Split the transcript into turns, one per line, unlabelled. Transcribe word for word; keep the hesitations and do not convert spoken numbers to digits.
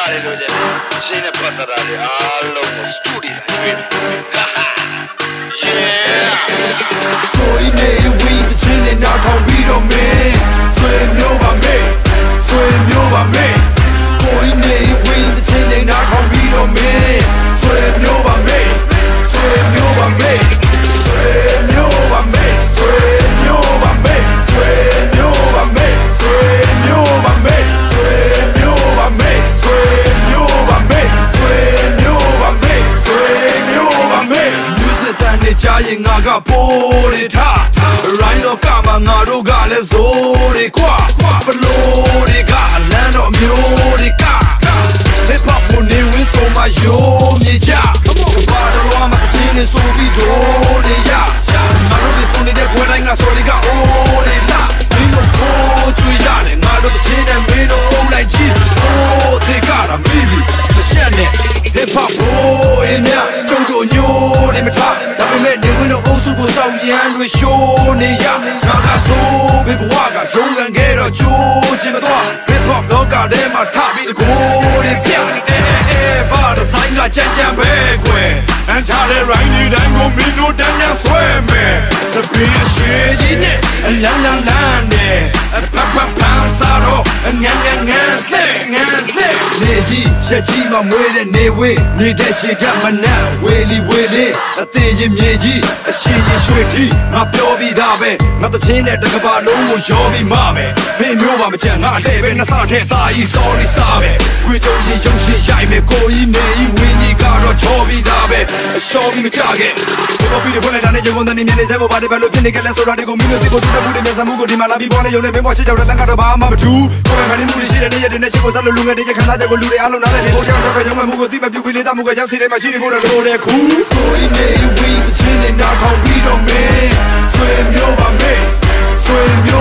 ပါတယ်လို့ကျတယ်ချင်းနဲ့ပတ်သက်တာတွေအားလုံးကိုစတူဒီယိုကျွေးကိုင်းနေဝီးချင်းနဲ့နောက်ထောင်ပြီးတော့မင်းဆွေမျိုးပါမေးဆွေမျိုးပါမေးကိုင်းနေဝီးချင်းနဲ့နောက်ထောင်ပြီးတော့မင်းဆွေမျိုးပါမေးဆွေမျိုးပါမေးဆွေမျိုးပါမေးဆွေမျိုးပါမေးဆွေမျိုးပါမေးဆွေမျိုးပါမေးဆွေမျိုးပါမေးဆွေမျိုးပါမေးဆွေမျိုးပါမေးဆွေမျိုးပါမေးယူစတဲ့နေကြရင်ငါကပိုးရထားရိုင်းတော့ကမှငါတို့ကလည်းဇိုးတွေကွာဘလို့တွေကအလန်းတော့မျိုးတွေက Hip hop ကိုနေဝင်းဆိုမှယိုးမြေကြဘာတော့မှအချင်းနဲ့ဆိုပြီးတော့နေရငါတို့ဒီဆိုနေတဲ့ဘွယ်တိုင်းကဆိုလီကအိုးတွေလာမင်းတို့ကိုကြွေရတယ်ငါတို့ချင်းနဲ့မင်းတို့အုံးလိုက်ကြည့်အိုးတွေကတော့မိပြီမရှက်နဲ့ Hip hop ကိုအင်းများကျုပ်တို့ညိုးနေမထားဒါပေမဲ့နေဝင်းတို့အုပ်စုကိုစောင့်ရန်တွေရှိုးနေရငါကဆိုဘယ်ဘဝကရုံးကန်ခဲ့တော့ချိုးချင်မတော့ Hip hop လောကထဲမှာထပြီးတကိုးတွေပြဘာလို့ဆိုင်ကကြမ်းကြမ်းပဲခွဲအန်ချတဲ့ right နေတိုင်းကိုမင်းတို့တန်းတန်းဆွဲမယ်သပင်းအရှိကြီးနဲ့အလန်းလန်းလန်းနဲ့အပပပန်းစားတော့ငန်းငန်းငန်းလှဲ့ငန်းလှဲ့နေကြီးရက်ကြီးမှမွေးတဲ့နေဝေးနေတဲ့ရှိတတ်မနက်ဝေလီဝေလေးအသေးရင်မြေကြီးအရှိရင်ရွှေထီငါပြောပြီးသားပဲငါတချင်းနဲ့တကဘာလုံးကိုရောပြီးမှမယ်မင်းမျိုးပါမကြက်ငါတဲ့ပဲနှစ်ဆထဲသားကြီး sorry စားပဲခွေကြုံရင်ရုံရှင်ရိုက်မယ်ကိုကြီးနေကြီးဝင်းကြီးကတော့ချောပြီးသားပဲအလျှော်ပြီးမကြခဲ့ဒီလိုပြီးတဲ့ဖွင့်လိုက်တာနဲ့ရုံကုန်တဲ့နေမြင်နေစဲပေါ်ပါတယ်ဘယ်လိုဖြစ်နေကြလဲဆိုတာဒီကိုမင်းတို့သိဖို့တူတဲ့ဘူးတွေမျက်စမှုကိုဒီမှာလာပြီးပေါ်နေရုံနဲ့မင်းပေါ်ချစ်ကြောက်တဲ့တန်ကတော့ဘာမှမထူးကိုယ်မှန်နေမှုရှိတဲ့နေရတဲ့နဲ့ချစ်ကိုသတ်လို့လူငယ်တွေခန္ဓာချက်ကိုလူတွေအားလုံးနားလည်နေဖို့ကြောက်တော့ရုံမဲ့မှုကိုသိမပြုပြီးလေးသားမှုကရောက်စီတဲ့မှာရှိနေဖို့တော့လိုတဲ့ခုကိုကြီးနေဝီးချင်းနဲ့နောက်ထောင်ပြီးတော့မင်းဆွေမျိုးပါမေးဆွေမျိုး